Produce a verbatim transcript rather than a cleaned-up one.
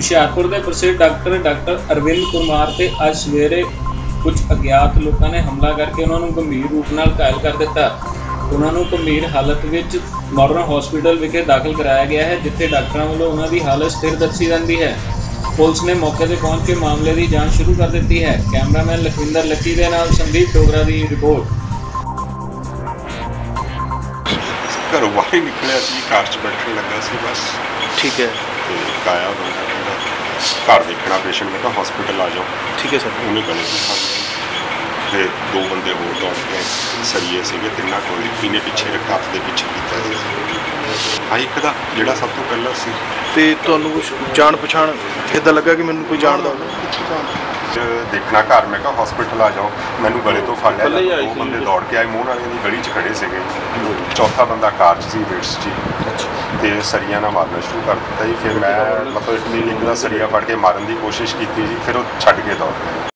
ਹੁਸ਼ਿਆਰपुर के प्रसिद्ध doctor doctor Arvind Kumar ते अज सवेरे कुछ अज्ञात लोगों ने हमला करके उन्होंने गंभीर रूप नाल घायल कर दिता। उन्होंने गंभीर हालत विच मॉडर्न हॉस्पिटल विखे दाखिल कराया गया है, जिथे डॉक्टरों वालों उन्हों की हालत स्थिर दसी जाती है। पुलिस ने मौके पर पहुंच के मामले की जांच शुरू कर दी है। कैमरामैन लखविंदर लक्की के नाल संदीप डोगरा की रिपोर्ट। घरों बाहर ही निकलिया सी, कार च बैठने लगा सी बस। ठीक है। तो एक आया बंदा कहता घर देखना पेशेंट, मैं कहा हॉस्पिटल आ जाओ। ठीक है सर। उन्हें गले से खा लिया। दो बंदे होर दौड़ के सरिए से तिना को इन्हें पिछे रखा, हथ के पिछे किया। हाँ एक दा जिहड़ा सब तो पहला सी। ते तुहानूं जान पछाण इदां लगा कि मैनूं कोई जानदा होवे? देखना घर, मैं कहा हॉस्पिटल आ जाओ, मैनू गले तो फड़ लिया। दो बंदे दौड़ के आए, मूँह वाले की गली च खड़े थे। चौथा बंदा कार च सी, वेट्स च ते सरिया ना मारना शुरू कर दिता जी। फिर मैं मतलब एक दा सरिया फड़ के मारन की कोशिश की जी, फिर वो छड्ड के दौड़ गए।